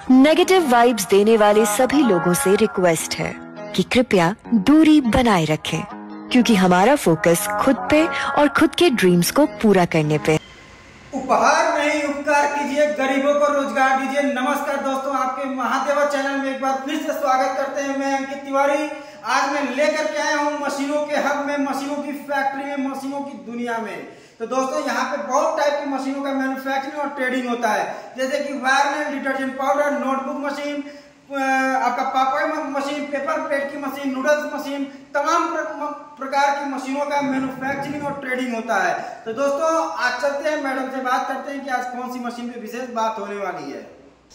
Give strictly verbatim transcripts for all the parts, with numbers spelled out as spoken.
Negative vibes देने वाले सभी लोगों से रिक्वेस्ट है कि कृपया दूरी बनाए रखें, क्योंकि हमारा फोकस खुद पे और खुद के ड्रीम्स को पूरा करने पे। उपहार नहीं उपकार कीजिए, गरीबों को रोजगार दीजिए। नमस्कार दोस्तों, आपके महादेवा चैनल में एक बार फिर से स्वागत करते हैं। मैं अंकित तिवारी। आज मैं लेकर के आया हूँ मशीनों के हब में, मशीनों की फैक्ट्री में, मशीनों की दुनिया में। तो दोस्तों यहाँ पे बहुत टाइप की मशीनों का मैन्युफैक्चरिंग और ट्रेडिंग होता है, जैसे कि वायरमेल, डिटर्जेंट पाउडर, नोटबुक मशीन, आपका पापड़ मशीन, पेपर प्लेट की मशीन, नूडल्स मशीन, तमाम प्रकार की मशीनों का मैन्युफैक्चरिंग और ट्रेडिंग होता है। तो दोस्तों आज चलते हैं, मैडम से बात करते हैं कि आज कौन सी मशीन पे विशेष बात होने वाली है।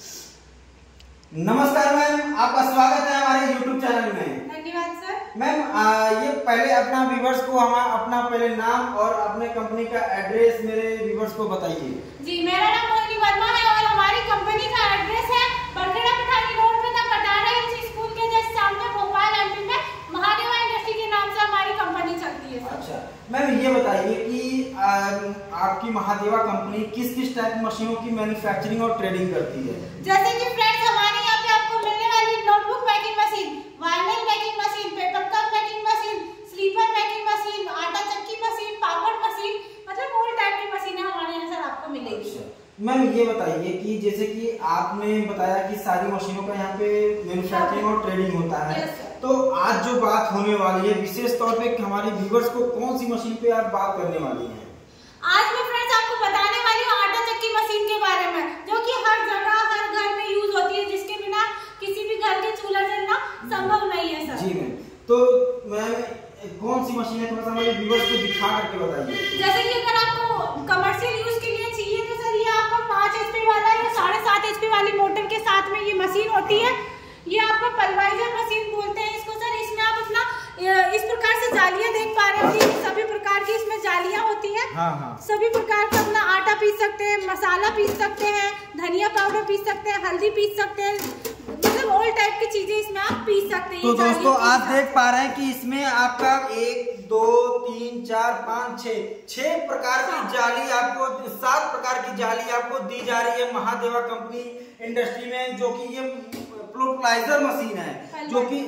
नमस्कार मैम, आपका स्वागत है हमारे यूट्यूब चैनल में। धन्यवाद सर। मैम ये पहले अपना व्यूवर्स को हम अपना पहले नाम और अपने कंपनी का एड्रेस मेरे व्यूवर्स को बताइए। जी, मेरा नाम मोहिनी वर्मा है और हमारी कंपनी का एड्रेस है बरखेड़ा पठानी रोड पे कटारा हिल्स स्कूल के जस्ट सामने, भोपाल एमपी में। महादेवा इंडस्ट्री के नाम से हमारी कंपनी चलती है। अच्छा मैम, ये बताइए कि आ, आपकी महादेवा कंपनी किस किस टाइप की मशीनों की मैन्युफैक्चरिंग और ट्रेडिंग करती है? जैसे कि फ्रेंड्स हमारे यहाँ पे आपको मिलने वाली notebook packing machine, vinyl packing machine, paper cup packing machine, slipper packing machine, आटा चक्की मशीन, पापड़ मशीन, मतलब ऑल टाइप की मशीनें हमारे यहाँ सर आपको मिलेगी। मैम ये बताइए कि जैसे कि आपने बताया कि सारी मशीनों का यहाँ पे मैन्युफैक्चरिंग और ट्रेडिंग होता है, तो आज जो बात होने वाली है विशेष तौर पे हमारे व्यूअर्स को कौन सी मशीन पे आप बात करने वाली हैं? आज मैं फ्रेंड्स आपको बताने वाली हूँ आटा चक्की मशीन के बारे में, जो कि हर जगह हर घर में यूज होती है, जिसके बिना किसी भी घर के चूल्हा जलना संभव नहीं है सर। जी मैम, तो मैम कौन सी मशीन है थोड़ा सा हमारे व्यूअर्स को दिखा करके बताइए। जैसे कि अगर आपको कमर्शियल यूज के लिए चाहिए तो सर ये आपको पाँच एचपी वाला या साढ़े सात एचपी वाली मोटर के साथ में ये मशीन होती है। ये आपको पल्वराइजर मशीन बोलते हैं इसको सर। इसमें आप अपना इस प्रकार से जालियां देख पा रहे होंगे, सभी प्रकार की इसमें जालियां होती हैं। हाँ हाँ। सभी प्रकार का अपना आटा पीस सकते हैं, मसाला पीस सकते हैं, धनिया पाउडर पीस सकते हैं, हल्दी पीस सकते हैं, मतलब ऑल टाइप की चीजें इसमें आप पीस सकते हैं। तो दोस्तों आप देख पा रहे हैं कि इसमें आपका एक दो तीन चार पाँच छह छह प्रकार की जाली आपको, सात प्रकार की जाली आपको दी जा रही है महादेवा कंपनी इंडस्ट्री में, जो कि ये प्लुराइजर मशीन है, जो कि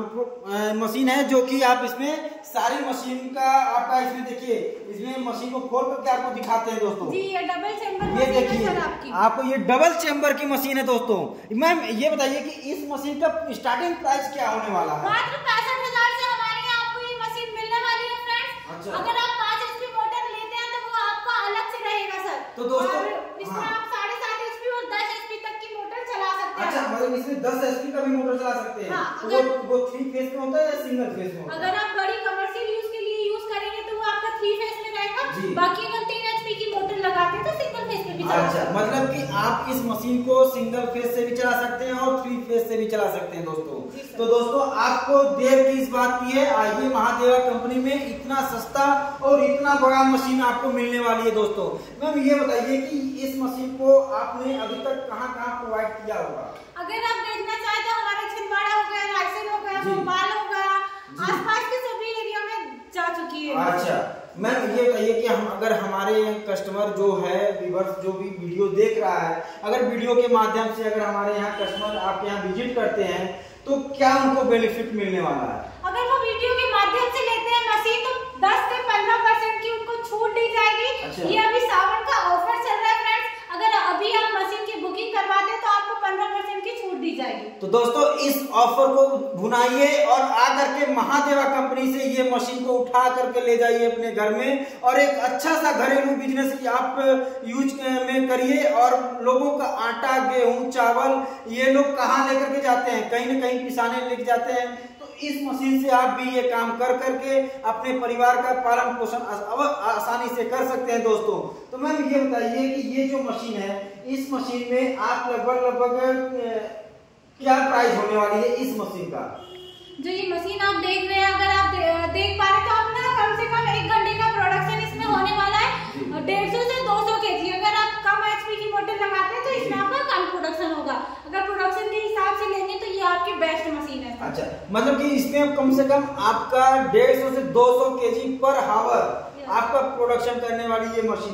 हाँ मशीन है, जो कि आप इसमें सारी मशीन का आपका इसमें देखिए, इसमें मशीन को खोल करके आपको दिखाते हैं दोस्तों। जी, ये डबल चेंबर ये देखिए आपको, ये डबल चेंबर की मशीन है दोस्तों। मैम ये बताइए कि इस मशीन का स्टार्टिंग प्राइस क्या होने वाला है? मात्र पैंसठ हजार से हमारे यहाँ आपको ये मशीन मिलने वाली है फ्रेंड्स। अच्छा। अगर आप पाँच एचपी मोटर लेते हैं तो वो आपका अलग से रहेगा सर। तो दोस्तों इसमें आप साढ़े सात एचपी और दस एचपी तक की मोटर चला सकते हैं। अच्छा, मतलब इसमें दस एचपी का भी मोटर चला सकते हैं। हाँ, तो वो वो थ्री फेस में होता है या सिंगल फेस में होता है? अगर आप बड़ी कमर्शियल यूज के लिए यूज करेंगे तो वो आपका थ्री फेस में रहेगा। बाकी अगर तीन एचपी की मोटर लगाते हैं तो सिंगल फेस में भी चला सकते हैं। अच्छा, मतलब कि आप इस मशीन को सिंगल फेस से भी चला सकते हैं और थ्री फेस से भी चला सकते हैं दोस्तों। तो दोस्तों आपको देर की इस बात की है, आइए महादेवा कंपनी में इतना सस्ता और इतना बड़ा मशीन आपको मिलने वाली है दोस्तों। मैम ये बताइए कि इस मशीन को आपने अभी तक कहाँ कहाँ प्रोवाइड किया होगा? अगर आप देखना चाहें तो हमारा छिंदवाड़ा हो गया, रायसेन हो गया, भोपाल हो गया, आसपास के सभी एरिया में जा चुकी है। अच्छा मैम ये बताइए कि हम अगर हमारे कस्टमर जो है व्यूअर्स जो भी वीडियो देख रहा है, अगर वीडियो के माध्यम से अगर हमारे यहाँ कस्टमर आपके यहाँ विजिट करते हैं तो क्या उनको बेनिफिट मिलने वाला है? अगर वो वीडियो के माध्यम से लेते हैं मशीन तो दस से पंद्रह परसेंट की उनको छूट दी जाएगी। अच्छा। ये अभी सावन का ऑफर चल रहा है फ्रेंड्स, अगर अभी आप मशीन की बुकिंग करवाते हैं तो आपको पंद्रह परसेंट की छूट दी जाएगी। तो दोस्तों इस ऑफर को भुनाइए और आकर के महादेवा कंपनी से ये मशीन को उठा करके ले जाइए अपने घर में और एक अच्छा सा घरेलू बिजनेस आप यूज में करिए। और लोगों का आटा, गेहूं, चावल ये लोग कहाँ लेकर के जाते हैं, कहीं ना कहीं पिसाने लेके जाते हैं। तो इस मशीन से आप भी ये काम कर करके अपने परिवार का पालन पोषण आसानी से कर सकते हैं दोस्तों। तो मैम ये बताइए कि ये जो मशीन है, इस मशीन में आप लगभग लगभग क्या प्राइस होने वाली है इस मशीन का? जो ये मशीन आप देख रहे हैं, अगर आप दे, देख पा रहे हैं तो आप ना कम से कम एक घंटे का प्रोडक्शन इसमें होने वाला है डेढ़ सौ से दो सौ के जी। अगर आप कम एचपी की मोटर लगाते हैं तो इसमें आपका कम प्रोडक्शन होगा। अगर प्रोडक्शन के हिसाब से लेंगे तो ये आपकी बेस्ट मशीन है। अच्छा, मतलब कि इसमें कम से कम आपका डेढ़ सौ से दो सौ के जी पर हावर आपका प्रोडक्शन करने वाली ये मशीन है।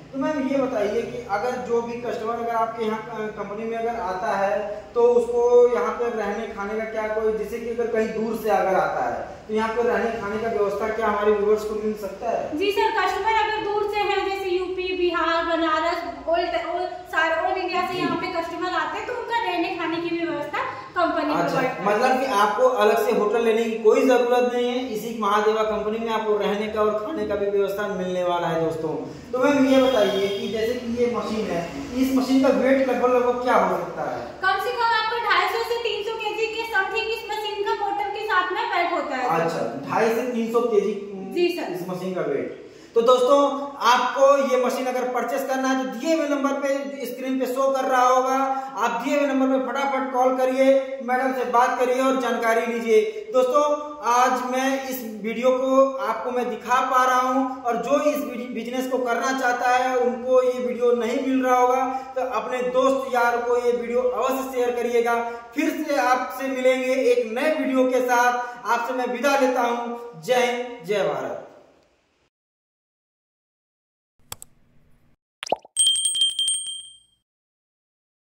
तो मैम ये बताइए कि अगर जो भी कस्टमर अगर आपके यहाँ कंपनी में अगर आता है तो उसको यहाँ पे रहने खाने का क्या कोई, जैसे कि अगर कहीं दूर से अगर आता है तो यहाँ पे रहने खाने का व्यवस्था क्या हमारे व्यूअर्स को मिल सकता है? जी सर, कस्टमर अगर दूर से है जैसे यूपी, बिहार, बनारस, ऑल सारे ऑल इंडिया से यहाँ पे कस्टमर आते हैं तो उनका रहने खाने की भी व्यवस्था कंपनी अच्छा, मतलब कि आपको अलग से होटल लेने की कोई जरूरत नहीं है, इसी महादेवा कंपनी में आपको रहने का और खाने का भी व्यवस्था मिलने वाला है दोस्तों। तो मैम ये बताइए कि जैसे कि ये मशीन है, इस मशीन का वेट लगभग लगभग क्या हो सकता है? कम से कम आपको ढाई सौ से तीन सौ केजी के समथिंग इस मशीन का मोटर के साथ में वेट होता है। अच्छा, ढाई से तीन सौ केजी जी सर इस मशीन का वेट। तो दोस्तों आपको ये मशीन अगर परचेस करना है तो दिए हुए नंबर पे स्क्रीन पे शो कर रहा होगा, आप दिए हुए नंबर पे फटाफट कॉल करिए, मैडम से बात करिए और जानकारी लीजिए। दोस्तों आज मैं इस वीडियो को आपको मैं दिखा पा रहा हूं और जो इस बिजनेस को करना चाहता है उनको ये वीडियो नहीं मिल रहा होगा तो अपने दोस्त यार को ये वीडियो अवश्य शेयर करिएगा। फिर से आपसे मिलेंगे एक नए वीडियो के साथ, आपसे मैं विदा लेता हूं। जय हिंद, जय भारत।